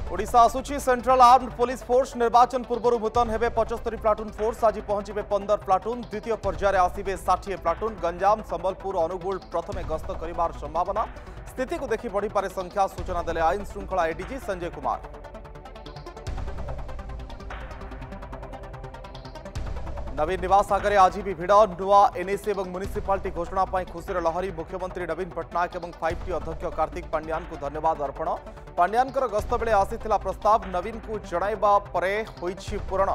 ओडिशा आसुची central armed police force निर्वाचन पूर्व मुतन हेबे 75 प्लाटून फोर्स आज पहुंचे 15 प्लाटून द्वितीय पर्यायर आसवे 60 प्लाटून गंजाम संबलपुर अनुगुल प्रथमे गस्त करिवार संभावना स्थिति को देखि बढ़ी पारे संख्या सूचना देले आईन श्रृंखला एडीजी संजय कुमार। नवीन निवास आगे आज भी भिड़ नुआ एनएसी और म्युनिसिपालिटी घोषणा खुशीर लहरी मुख्यमंत्री नवीन पट्टनायक और 5T अध्यक्ष कार्तिक पांड्यान को धन्यवाद अर्पण। पांड्यान गस्त बेले आसीथिला प्रस्ताव नवीन को जणाइबा परे होइछि पूरण।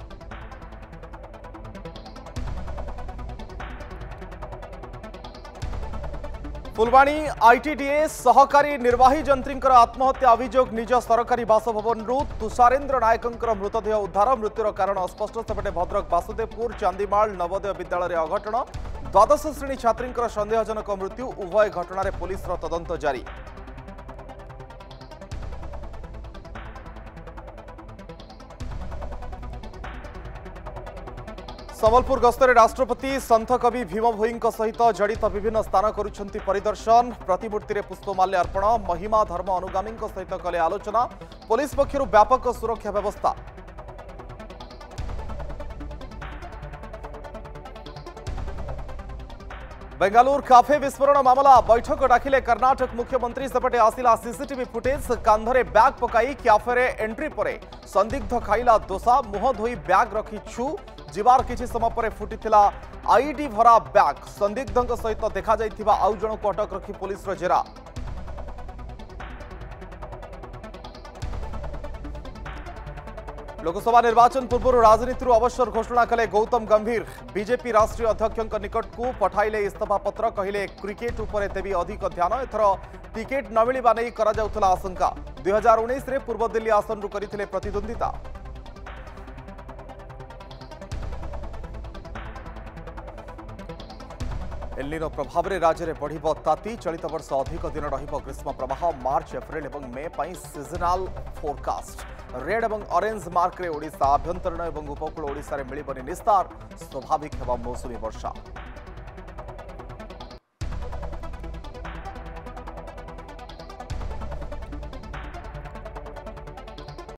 फुलवाणी आईटीडीए सहकारी निर्वाही जंत्री आत्महत्या अभियोग निज सरकारी बासभवन तुषारेन्द्र नायक मृतदेह उद्धार मृत्युर कारण अस्पष्ट सेपटे भद्रक वासुदेवपुर चांदीमाल नवोदय विद्यालय अघटन द्वादश श्रेणी छात्री सन्देहजनक मृत्यु उभय घटना पुलिस तदंत जारी। संबलपुर गस्तरे राष्ट्रपति संत कवि भीम भोई सहित जड़ित विभिन्न स्थान करुछंती परिदर्शन प्रतिमूर्ति रे पुष्पमाल्य अर्पण महिमा धर्म अनुगामी सहित कले आलोचना पुलिस पक्षरु व्यापक सुरक्षा व्यवस्था। बेंगालुरु काफे विस्फोरण मामला बैठक डाकिले कर्नाटक मुख्यमंत्री सेपटे आसिला सीसीटीवी फुटेज कांधरे बैग पकाई क्याफे एंट्री परे संदिग्ध खाइला दोसा मुह धोई बैग रखी छु जीवार किछि समय पर फुटीथिला आईडी भरा बैग संदिग्धों सहित देखा जाइथिबा आउ जणको अटक रखी पुलिस जेरा। लोकसभा निर्वाचन पूर्व राजनीति अवसर घोषणा कले गौतम गंभीर बीजेपी राष्ट्रीय अध्यक्ष निकट को पठाइले इस्तीफा पत्र कहले क्रिकेट उपरे देवी अधिक ध्यान एथर टिकेट न मिलिबा नै करा जाउथला आशंका 2019 रे पूर्व दिल्ली आसन रु करिथिले प्रतिद्वंदिता। एलिनो प्रभाव में राज्य में बढ़ ताती चलित वर्ष अधिक दिन रहिबो ग्रीष्म प्रवाह मार्च एप्रिल और मे पई सीजनाल फोरकास्ट रेड और ऑरेंज मार्क रे ओडिशा आभ्यंतरण और उपकूल ओडिशा रे मिलिबनी निस्तार स्वाभाविक हेबा मौसुमी वर्षा।